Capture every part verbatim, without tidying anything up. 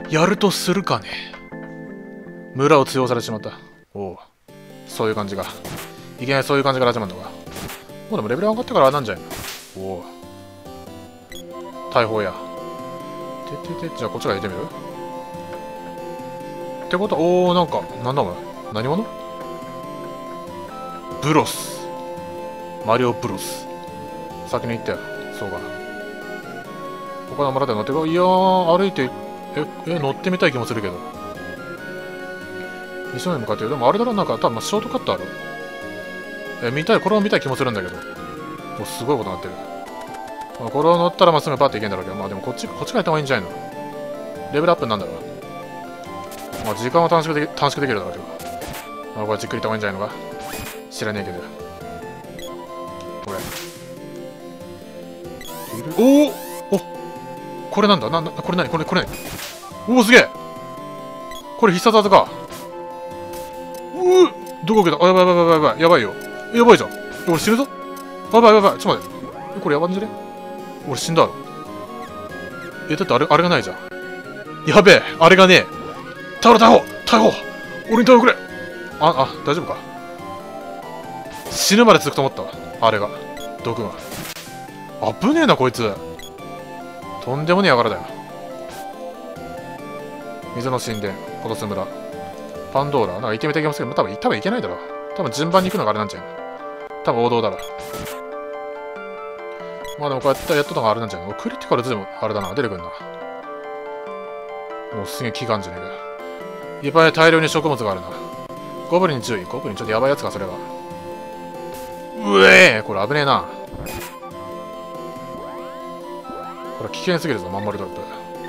やるとするかね。村を通用されてしまった。おお。そういう感じが。いきなりそういう感じから始まるのか。もうでもレベル上がってからあれなんじゃないの。おお。大砲や。ててて、じゃあこっちから入れてみるってことは、おお、なんか、なんだお前。何者ブロス。マリオブロス。先に行ったよ。そうか。他の村で乗ってる。いやー、歩いて、え、え、乗ってみたい気もするけど。一緒に向かってる。でもあれだろ、なんか、多分ショートカットある。え、見たい、これを見たい気もするんだけど。もうすごいことになってる。まあ、これを乗ったらまっすぐパッていけんだろうけど、まあでもこっち、こっちから行った方がいいんじゃないの。レベルアップになんだろう。まあ時間は短縮でき、短縮できるだろうけど。まあこれじっくり行った方がいいんじゃないのか。知らねえけど。これ。おおおこれなんだな、な、これ何これ、これ何おおすげえこれ必殺技か。ううどこ受けたあ、やばいやばいやばいやばい。やばいよ。やばいじゃん。俺死ぬぞ。やばいやばい。ちょっと待って。これやばんじゃね俺死んだろ。え、だってあれ、あれがないじゃん。やべえ、あれがねえ。逮捕逮捕逮捕俺に逮捕くれあ、あ、大丈夫か。死ぬまで続くと思ったわ。あれが。毒が。危ねえな、こいつ。とんでもねえ輩だよ。水の神殿、ポトス村。パンドーラ、なんか行ってみたい気もするけど、多分、多分行けないだろ。多分順番に行くのがあれなんじゃない多分王道だろ。まあでもこうやってやっとったのがあれなんじゃないクリティカルズでもあれだな、出てくるな。もうすげえ期間じゃねえか。いっぱい大量に食物があるな。ゴブリンに注意。ゴブリンちょっとやばいやつか、それは。うえーこれ危ねえな。これ危険すぎるぞ、マンモルドロップ。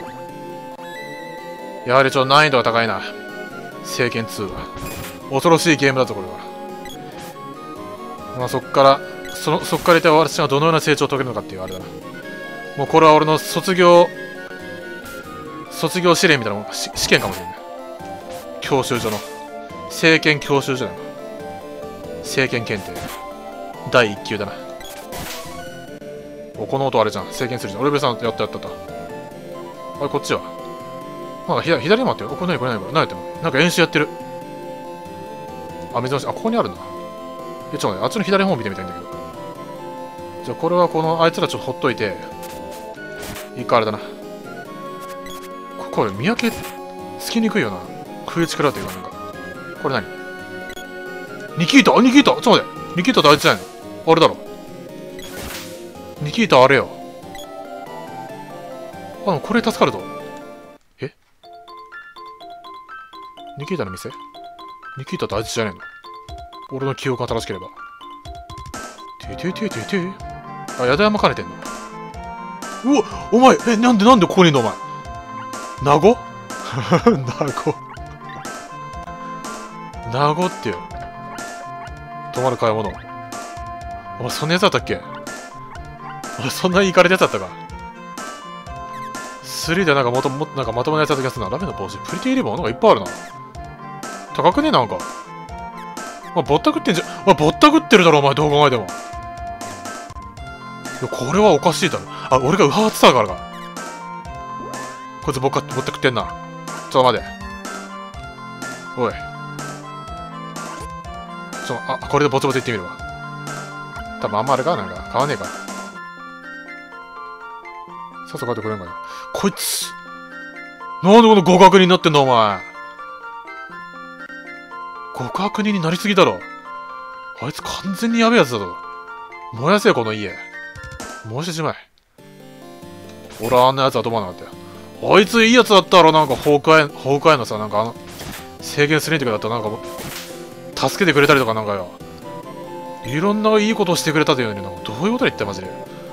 やはりちょっと難易度が高いな。聖剣ツーは。恐ろしいゲームだぞ、これは。まあそっから、その、そっからいた私がどのような成長を遂げるのかっていうあれだな。もうこれは俺の卒業、卒業試練みたいなもん、試験かもしれない。教習所の。聖剣教習所だな。聖剣検定。だいいっ級だな。お、この音あれじゃん。聖剣するじゃん。俺ベさんやったやったった。あれ、こっちは。なんか左、左にもあってよ。これ何これ何これ何やってんのなんか演習やってる。あ、水増し。あ、ここにあるんだ。え、ちょっと待って。あっちの左の方見てみたいんだけど。じゃあこれはこの、あいつらちょっとほっといて。一回あれだな。ここれ見分けつきにくいよな。食い力というかなんか。これ何ニキータあ、ニキータちょっと待って。ニキータってあいつじゃないのあれだろ。ニキータあれよ。あ、でもこれ助かるぞ。えニキータの店ニキータってあいつじゃねえの俺の記憶が正しければ。てててててあ、宿山兼ねてんのうわお前え、なんでなんでここにいんのお前名護名護名護ってよ。泊まる買い物。お前そんなやつだったっけお前そんなにイカれたやつだったかスリーでなんかもともなんかまともなやつだった気がするな。ラメの帽子プリティリボンなんかいっぱいあるな。高くねなんか。まあ、ぼったくってんじゃ、まあ、ぼったくってるだろお前どう考えても。いやこれはおかしいだろ。あ、俺がウハーってたからか。こいつぼっかぼったくってんな。ちょっと待て。おい。ちょ、あ、これでぼちぼち行ってみるわ。多分あんまあれかなんか、買わねえか。さっさと買ってくれんかよ。こいつ。なんでこの互角になってんだお前。互角になりすぎだろ。あいつ完全にやべえやつだぞ。燃やせよこの家。燃やしてしまえ。俺はあんなやつはどうもなかったよ。あいついいやつだったろ。なんかホークアイ、ホークアイのさ、なんかあの、制限するとかだったらなんかもう、助けてくれたりとかなんかよ。いろんないいことをしてくれたというのに、なんかどういうこと言ってマジで。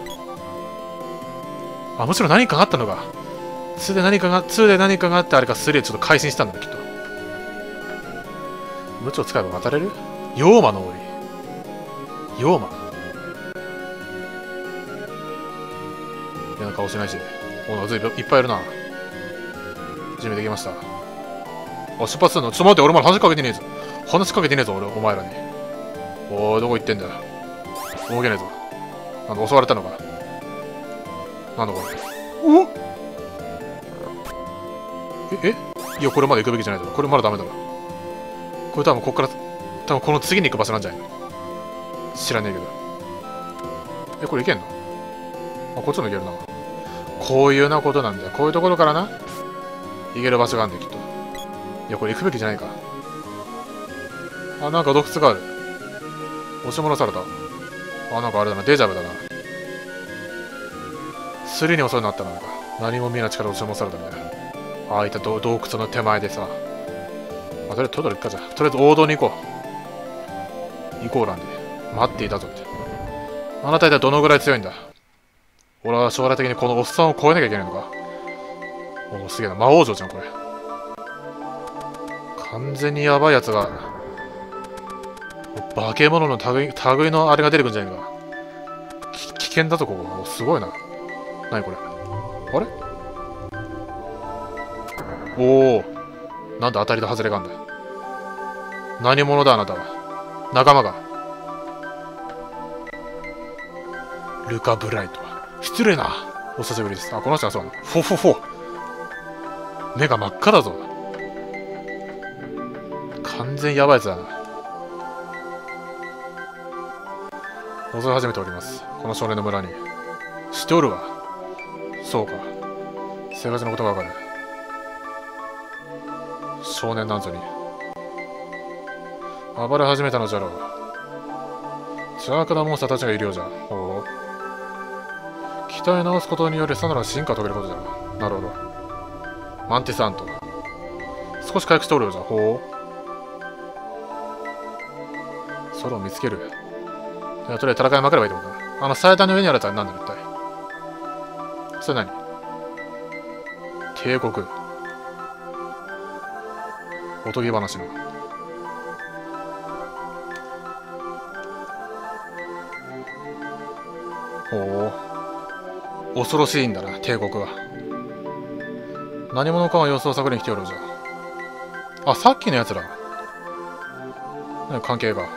あ、もちろん何かがあったのか。ツーで何かが、ツーで何かがあってあれかスリーでちょっと改心したんだね、きっと。無知を使えば渡れる妖魔の森。妖魔嫌な顔してないし。おなずいいっぱいいるな。準備できました。あ、出発するのちょっと待って、俺まだ話しかけてねえぞ。話しかけてねえぞ、俺、お前らに。おい、どこ行ってんだよ。動けねえぞ。なんだ、襲われたのか。なんだこれ。おええいや、これまで行くべきじゃないだろ。これまだダメだろ。これ多分こっから、多分この次に行く場所なんじゃないの？知らねえけど。え、これ行けんの？あ、こっちも行けるな。こういうなことなんだよ。こういうところからな、行ける場所があるんだよ、きっと。いや、これ行くべきじゃないか。あ、なんか洞窟がある。押し戻された。あ、なんかあれだな。デジャブだな。スリに襲いになったのか。何も見えない力を押し戻されたんだよ。ああいった洞窟の手前でさ。あ、とりあえずトトロ行くかじゃ。とりあえず王道に行こう。行こうなんで。待っていたぞって。あなた一体どのぐらい強いんだ？俺は将来的にこのおっさんを超えなきゃいけないのか？おお、すげえな。魔王城じゃん、これ。完全にやばいやつが。化け物の類類のあれが出てくるんじゃないか。き危険だぞ、ここ。お、すごいな。何これ。あれ？おお。なんで当たりと外れがあんだ。何者だ、あなたは。仲間が。ルカ・ブライト。失礼な。お久しぶりです。あ、この人はそうなの。フォフォフォ。目が真っ赤だぞ。完全やばいやつだな。襲い始めております。この少年の村に。知っておるわ。そうか。生活のことがわかる。少年なんぞに。暴れ始めたのじゃろう。邪悪なモンスターたちがいるようじゃ。ほう。鍛え直すことによりさらなる進化を遂げることじゃ。なるほど。マンティスアント。少し回復しておるようじゃ。ほう。ソロを見つける。いや、とりあえず戦いまくればいいってことだ。あの祭壇の上にあるやつは何だろ、一体。それ何？帝国。おとぎ話の。ほう。恐ろしいんだな、帝国は。何者かは様子を探りに来ておるじゃ。あ、さっきのやつら。関係が。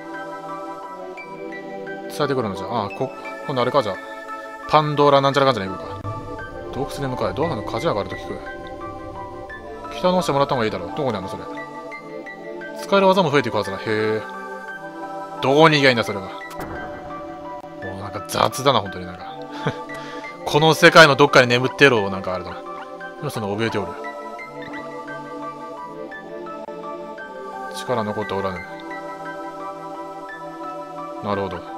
伝えてくるのじゃ。あ、こ、今度あれかじゃ。パンドーラなんちゃらかんじゃねえか。洞窟に向かい、ドアの舵があると聞く。北直してもらった方がいいだろう。どこにあるのそれ。使える技も増えていくはずだ。へえ。どこに行きゃいいんだ、それが。もうなんか雑だな、本当になんか。この世界のどっかに眠ってろ、なんかあれだな。今その怯えておる。力残っておらぬ。なるほど。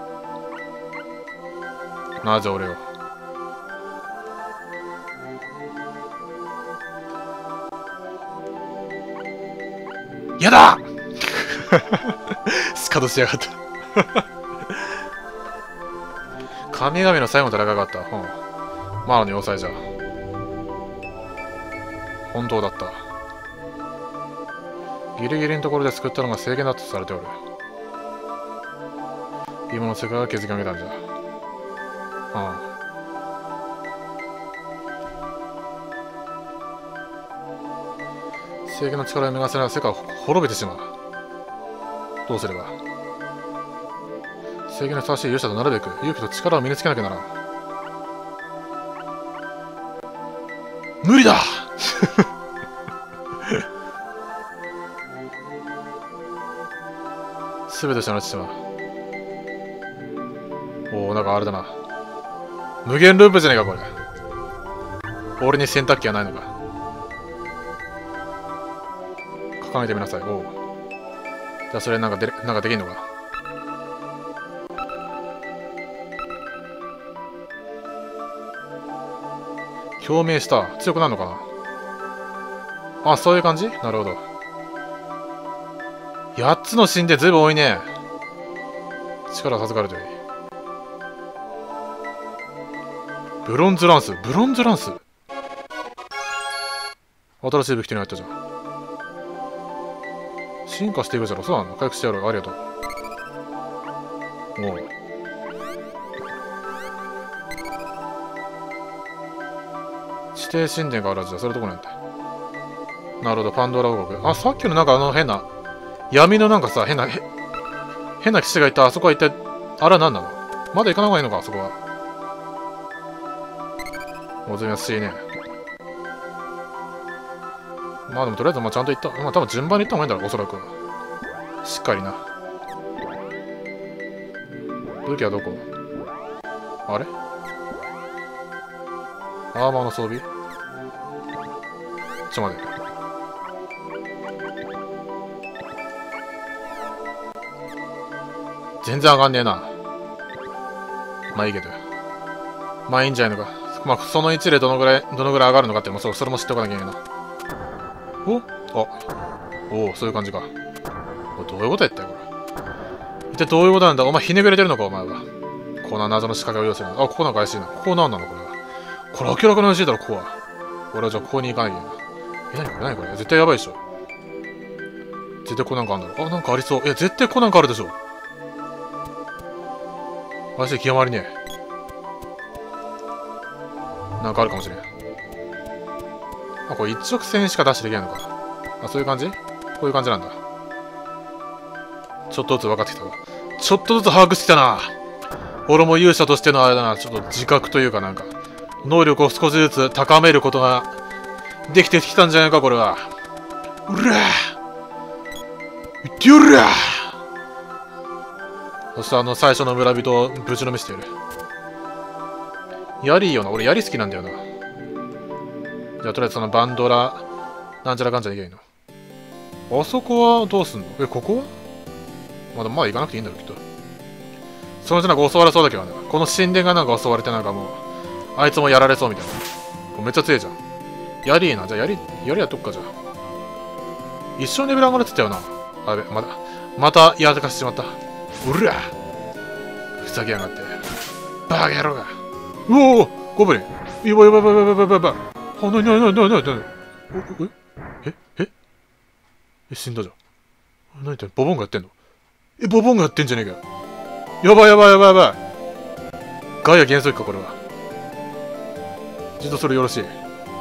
なぜ俺を。やだスカドしやがった。神々の最後の戦いがあった。うん。マーの要塞じゃ。本当だった。ギリギリのところで救ったのが制限だとされておる。今の世界が築き上げたんじゃ。ああ。制限の力を逃がせない世界を滅びてしまう。どうすれば。制限のふさわしい勇者となるべく勇気と力を身につけなきゃならん。無理だすべて失われてしまう。おお、なんかあれだな。無限ループじゃねえか、これ。俺に洗濯機はないのか。掲げてみなさい。おう。じゃあそれなんかで、なんかできんのか。共鳴した。強くなるのかな。あ、そういう感じ？なるほど。やっつの芯でずいぶん多いね。力を授かるといい。ブロンズランス。ブロンズランス新しい武器手に入ったじゃん。進化していくじゃろ。そうなの。回復してやろう。ありがとう。おう。指定神殿があるはずだ。それどこなんだ。なるほど。パンドーラ王国。あ、さっきのなんかあの変な、闇のなんかさ、変な、へ変な騎士がいた。あそこは一体、あれは何なの？まだ行かない方がいいのか、あそこは。おずみやすしいね。 まあでもとりあえずまあちゃんといった。まあ多分順番にいった方がいいんだろう、おそらくは。しっかりな。武器はどこ？あれ？アーマーの装備？ちょっと待って。全然上がんねえな。まあいいけど。まあいいんじゃないのか。まあそのいちでどのぐらい、どのぐらい上がるのかってもうそれも知っておかなきゃいけないな。おあおお、そういう感じか。どういうことやったよ、これ。一体どういうことなんだ？お前ひねくれてるのか、お前は。こんな謎の仕掛けを要するの。あ、ここなんか怪しいな。ここなんなのこれは。これ明らかに怪しいだろ、ここは。俺はじゃあここに行かなきゃいけない。え、なにこれ何これ絶対やばいでしょ。絶対ここなんかあるんだろ。あ、なんかありそう。いや、絶対ここなんかあるでしょ。怪しい、極まりねえ。なんかあるかもしれん。あ、これ一直線しか出してできないのか。あ、そういう感じ？こういう感じなんだ。ちょっとずつ分かってきたわ。ちょっとずつ把握してきたな。俺も勇者としてのあれだな、ちょっと自覚というかなんか、能力を少しずつ高めることができてきたんじゃないか、これは。うらぁいってよらぁそしてあの最初の村人をぶちのめしてやる。槍いいよな。俺槍好きなんだよな。じゃあとりあえずそのバンドラ、なんちゃらかんちゃらできないの。あそこはどうすんの？え、ここはまだまだ行かなくていいんだろ、きっと。そのうちなんか襲われそうだけどね。この神殿がなんか襲われてなんかもう、あいつもやられそうみたいな。めっちゃ強いじゃん。槍いいな。じゃあ槍、槍やっとくか、じゃあ。一生レベル上がるって言ったよな。あべ、また、またやらかしてしまった。うらふざけやがって。バカ野郎が。うおおゴブリン。やばいやばいやばいやばいやばいやばい。あ、なになになになになになにえええ死んだじゃん。なにってボボンがやってんの？え、ボボンがやってんじゃねえかよ。やばいやばいやばいやばい。ガイア原則か、これは。じっとそれよろしい。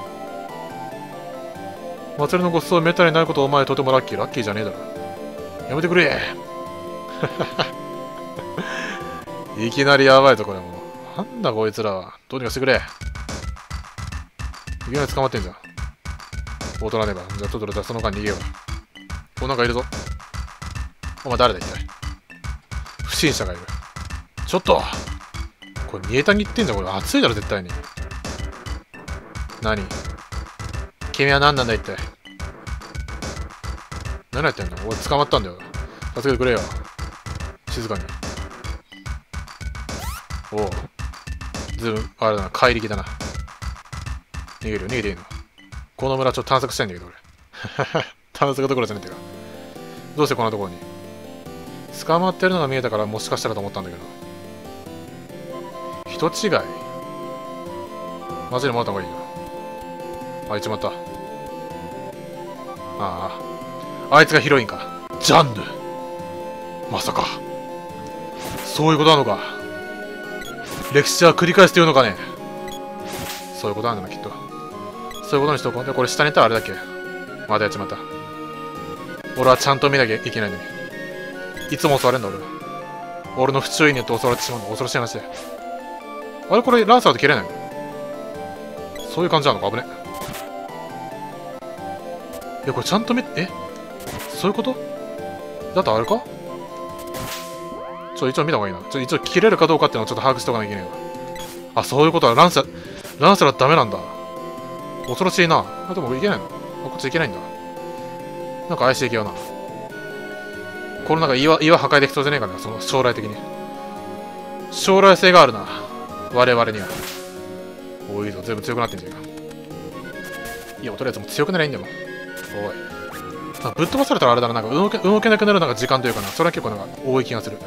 祭りのごちそうめったにないことお前とてもラッキー。ラッキーじゃねえだろ。やめてくれ。いきなりやばいぞ、これもう。なんだこいつらは。どうにかしてくれ。いきなり捕まってんじゃん。大人ねば。じゃあ、トトロ、じゃあその間逃げよう。お、なんかいるぞ。お前誰だ、一体。不審者がいる。ちょっとこれ見えたに言ってんじゃん。これ熱いだろ、絶対に。何君は何なんだ、一体。何やってんの？俺捕まったんだよ。助けてくれよ。静かに。おう。ずいぶん、あれだな、怪力だな。逃げるよ、逃げていいの。この村ちょっと探索したいんだけど、俺。探索どころじゃねえってか。どうしてこんなところに。捕まってるのが見えたからもしかしたらと思ったんだけど。人違いマジでもらった方がいいよ。あ、行っちまった。ああ。あいつがヒロインか。ジャンヌ。まさか。そういうことなのか。歴史は繰り返すというのかね。そういうことなんだな、きっと。そういうことにしとこう。で、これ下にいったらあれだっけ。まだやっちまった。俺はちゃんと見なきゃいけないのに。いつも襲われんだ、俺は。俺の不注意によって襲われてしまうの。恐ろしい話だよ。あれこれランサーで切れないの？そういう感じなのか？危ね。いや、これちゃんと見、えそういうことだとあれかちょ、一応見た方がいいな。ちょ、一応切れるかどうかっていうのをちょっと把握しておかなきゃいけないわ。あ、そういうことは、ランサー、ランサーはダメなんだ。恐ろしいな。あ、でもいけないの？あ、こっちいけないんだ。なんか怪しい気がな。このなんか岩、岩破壊できそうじゃねえかな、その将来的に。将来性があるな。我々には。おいいぞ、全部強くなってんじゃねえか。いや、とりあえずもう強くなりゃいいんだよ。おい。あ、ぶっ飛ばされたらあれだな、なんか動け、動けなくなるなんか時間というかな。それは結構なんか多い気がする。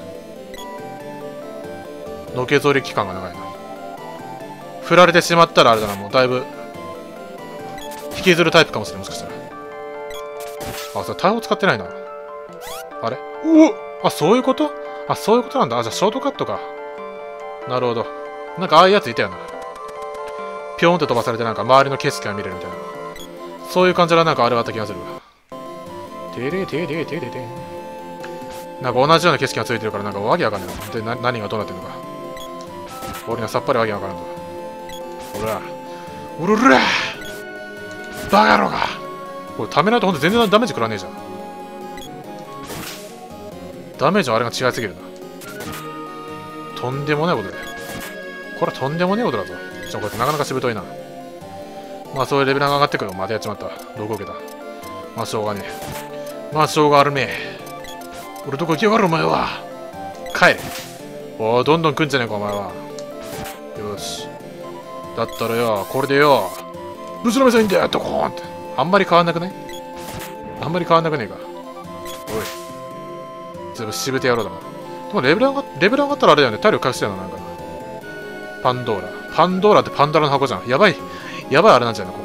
のけぞり期間が長いな。振られてしまったらあれだな、もうだいぶ、引きずるタイプかもしれない、もしかしたら。あ、それ大砲使ってないな。あれうおあ、そういうこと？あ、そういうことなんだ。あ、じゃあショートカットか。なるほど。なんかああいうやついたよな。ぴょんって飛ばされてなんか周りの景色が見れるみたいな。そういう感じでなんかあれはあった気がするわ。てれてれてれてなんか同じような景色がついてるからなんかわけわかんないな。で、な、何がどうなってんのか。俺にはさっぱりわけわからんぞ。おら。おららバカ野郎がこれ貯めないとほんと全然ダメージ食らねえじゃん。ダメージのあれが違いすぎるな。とんでもないことだよ。これはとんでもねえことだぞ。ちょ、これなかなかしぶといな。まあそういうレベルが上がってくる。またやっちまった。どこ受けた。まあしょうがねえ。まあしょうがあるめえ。俺どこ行きやがるお前は。帰れ。おお、どんどん来んじゃねえかお前は。よし。だったらよ、これでよ、ぶちのめさいんだよ、ドコーンって。あんまり変わんなくない？あんまり変わんなくねえか。おい。全部しぶてやろうだな。でもレベル上がレベル上がったらあれだよね。体力回復してるのなんかな。パンドーラ。パンドーラってパンドラの箱じゃん。やばい。やばいあれなんじゃないのこ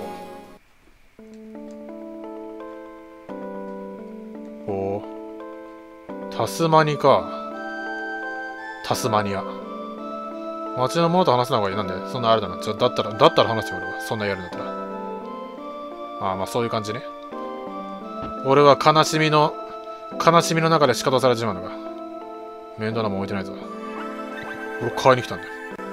こ。おー。タスマニか。タスマニア。街の者と話すの方がいい。なんでそんなあれだな。ちょ、だったら、だったら話して俺は。そんなやるんだったら。ああ、まあそういう感じね。俺は悲しみの、悲しみの中で仕方されちまうのか。面倒なもん置いてないぞ。俺買いに来たんだよ。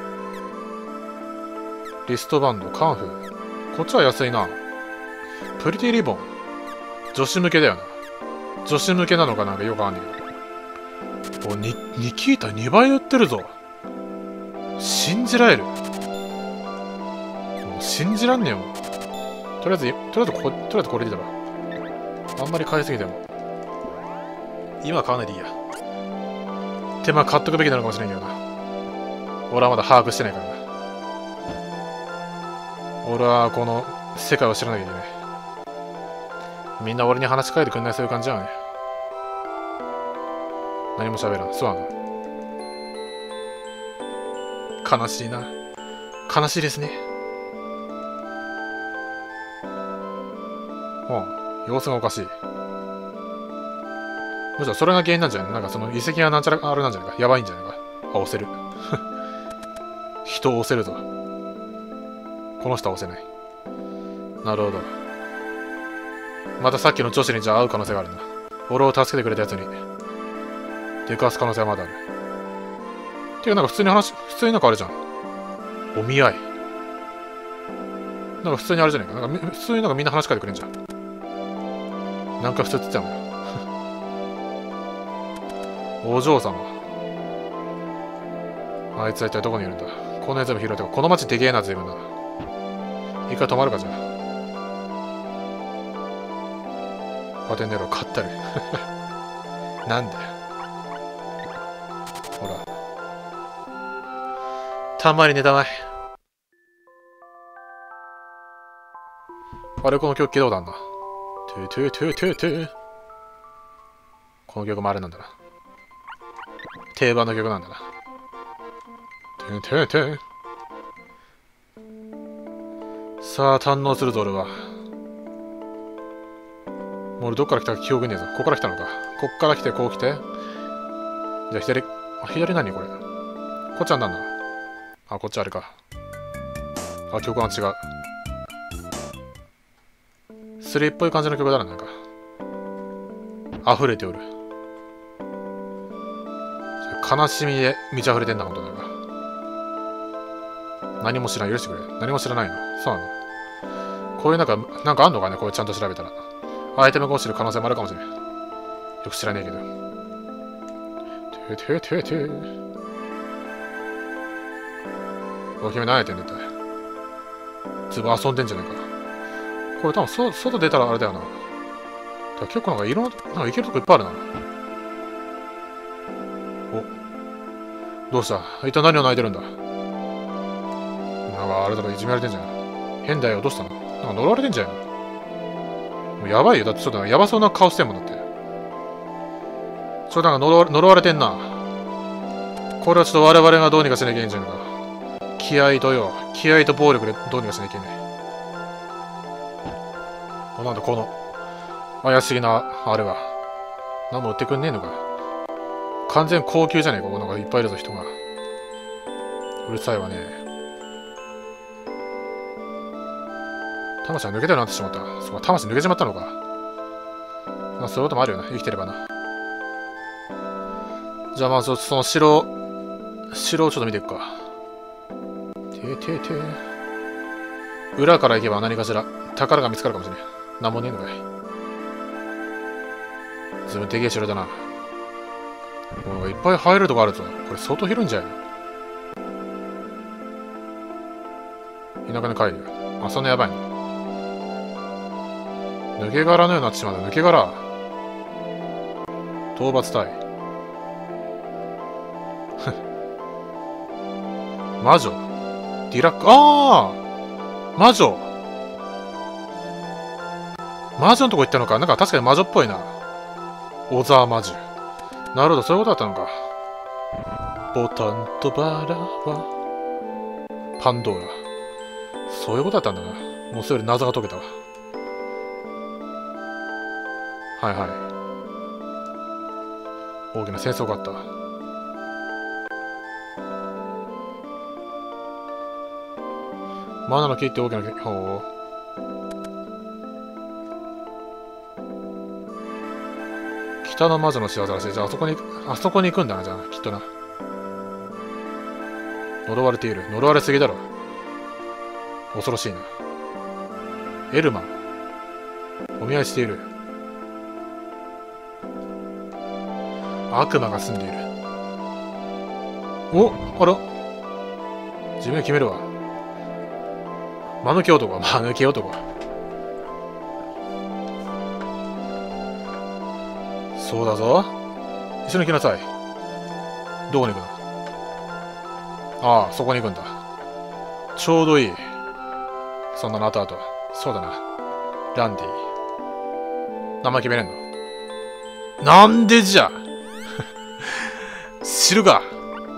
リストバンド、カンフー。こっちは安いな。プリティリボン。女子向けだよな。女子向けなのかなんかよくわかんないけど。お、に、ニキータにばい売ってるぞ。信じられる。もう信じらんねえよ。とりあえず、とりあえずこ、とりあえずこれでいいだろ。あんまり買いすぎても。今は買わないでいいや。手間買っとくべきなのかもしれんけどな。俺はまだ把握してないからな。俺はこの世界を知らなきゃいけない。みんな俺に話しかけてくんないそういう感じだよね。何も喋らん。そうなの。悲しいな。悲しいですね。うん。様子がおかしい。むしろそれが原因なんじゃないの？なんかその遺跡がなんちゃらあれなんじゃないか。やばいんじゃないか。あ、押せる。人を押せるぞ。この人は押せない。なるほど。またさっきの女子にじゃあ会う可能性があるな。俺を助けてくれたやつに出くわす可能性はまだある。てかなんか普通に話、普通になんかあれじゃん。お見合い。なんか普通にあれじゃないか。なんか普通になんかみんな話しかけてくれんじゃん。なんか普通って言ってたのよ。お嬢様。あいつは一体どこにいるんだ。このやつも拾うてか、この町でけえな、随分な。一回止まるかじゃあ。パテンネロ買ったる。なんだよ。ほら。たまに寝たまい。あれ、この曲聞いたことあんな。トゥトゥトゥトゥトゥ。この曲もあれなんだな。定番の曲なんだな。トゥトゥトゥ。さあ、堪能するぞ、俺は。もう俺どっから来たか記憶ねえぞ。ここから来たのか。こっから来て、こう来て。じゃあ左、あ、左何これ。こっちは何だ。あ、こっちあれか。あ、曲が違う。スリーっぽい感じの曲だな、なんか。溢れておる。悲しみで満ち溢れてんだ、ほんとなんか。何も知らん。許してくれ。何も知らないの。そうなの。こういうなんか、なんかあんのかね、これちゃんと調べたら。アイテムが落ちる可能性もあるかもしれない。よく知らねえけど。てててて。お、君何やってんだって。ずぶ遊んでんじゃねえか。これ多分そ、外出たらあれだよな。結構なんか色の、なんか行けるとこいっぱいあるな。お。どうした？一体何を泣いてるんだ？なんかあれだろ、いじめられてんじゃん。変だよ、どうしたの？なんか呪われてんじゃん。もうやばいよ。だってちょっとやばそうな顔してんもんだって。ちょっとなんか呪われ、呪われてんな。これはちょっと我々がどうにかしなきゃいけんじゃんか。気合とよ。気合と暴力でどうにかしなきゃいけない。あ、なんだこの怪しげな、あれは。何も売ってくんねえのか。完全高級じゃねえか。ここなんかいっぱいいるぞ、人が。うるさいわね。魂が抜けたようになってしまった。そうか、魂抜けちまったのか。まあ、そういうこともあるよな。生きてればな。じゃあ、まず、その城、城をちょっと見ていくか。ててて。裏から行けば何かしら宝が見つかるかもしれない。なんもねえのかい。 ずいぶんでけえ城だな。もういっぱい入るとこあるぞ。これ相当広いんじゃないの？田舎に帰るよ。あ、そんなやばいの？抜け殻のようになってしまう。抜け殻。討伐隊。魔女。ディラック、ああ魔女。魔女のとこ行ったのか。なんか確かに魔女っぽいな。小沢魔女。なるほど、そういうことだったのか。ボタンとバラはパンドーラ。そういうことだったんだな。もうそれより謎が解けたわ。はいはい。大きな戦争があった。マナの木って大きな木。ほう。北の魔女の仕業らしい。じゃあ、あそこに、あそこに行くんだな、じゃあ、きっとな。呪われている。呪われすぎだろ。恐ろしいな。エルマン。お見合いしている。悪魔が住んでいる。お、あら。自分で決めるわ。間抜け男は、間抜け男。そうだぞ。一緒に来なさい。どこに行くの？ああ、そこに行くんだ。ちょうどいい。そんなの後々。そうだな。ランディ。名前決めれんの？なんでじゃ知るか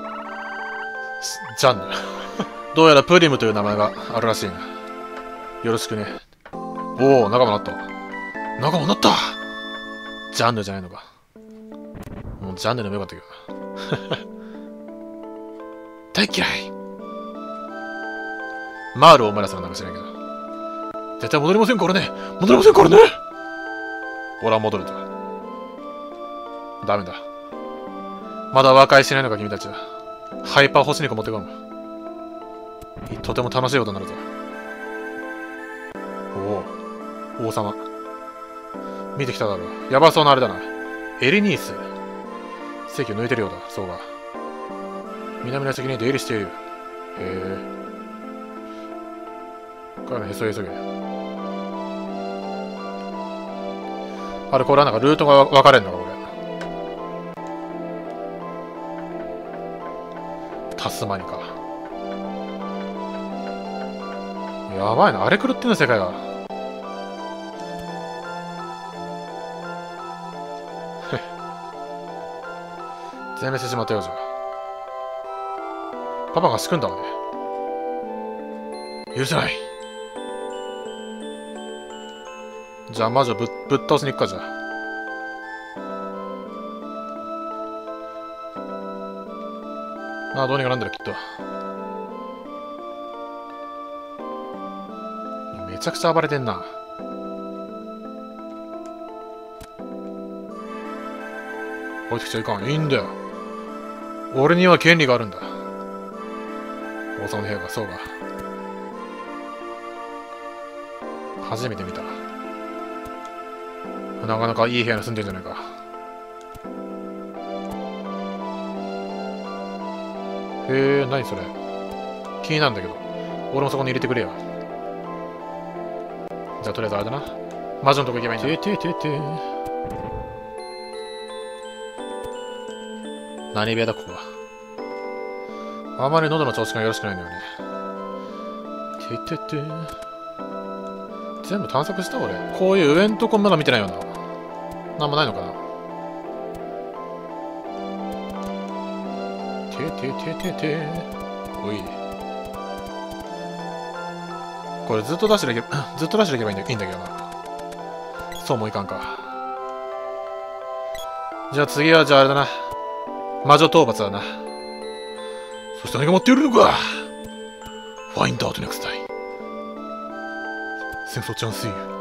ジャンヌ。どうやらプリムという名前があるらしいな。よろしくね。おお、仲間になった。仲間になったジャンヌじゃないのか。もうジャンヌでもよかったけどな。大嫌いマールを思い出すのなんか知らんけど。絶対戻りませんからね戻りませんからね俺は戻ると。ダメだ。まだ和解しないのか君たちは。ハイパー星肉持ってこむ。とても楽しいことになるぞ。おお、王様。見てきただろう。やばそうなあれだな。エリニース。席を抜いてるようだ、そうが。南の席に出入りしている。へえ。彼のへそ急げ。あれ、これはなんかルートが分かれんのか、これ。タスマニか。やばいな。あれ狂ってんの世界が。全滅してしまったようじゃ。パパが仕組んだわね。許せない。じゃあ魔女ぶっぶっ倒しに行くか。じゃあああ、どうにかなんだよきっと。めちゃくちゃ暴れてんな。置いてきちゃいかん。いいんだよ。俺には権利があるんだ。王様の部屋が、そうか。初めて見た。なかなかいい部屋に住んでんじゃないか。へえ、何それ。気になるんだけど。俺もそこに入れてくれよ。じゃあとりあえずあれだな。魔女のとこ行けばいいんだ。てててて。何部屋だここは。あまり喉の調子がよろしくないんだよね。ててて。全部探索した俺。こういう上んとこまだ見てないよな。なんもないのかな。ててててて。おい。これずっと出していけば、ずっと出していけばいいんだいいんだけどな。そうもいかんか。じゃあ次はじゃああれだな。魔女討伐だな。そして何が待っているのか。ファインドアウトネクスタイ。戦争チャンス。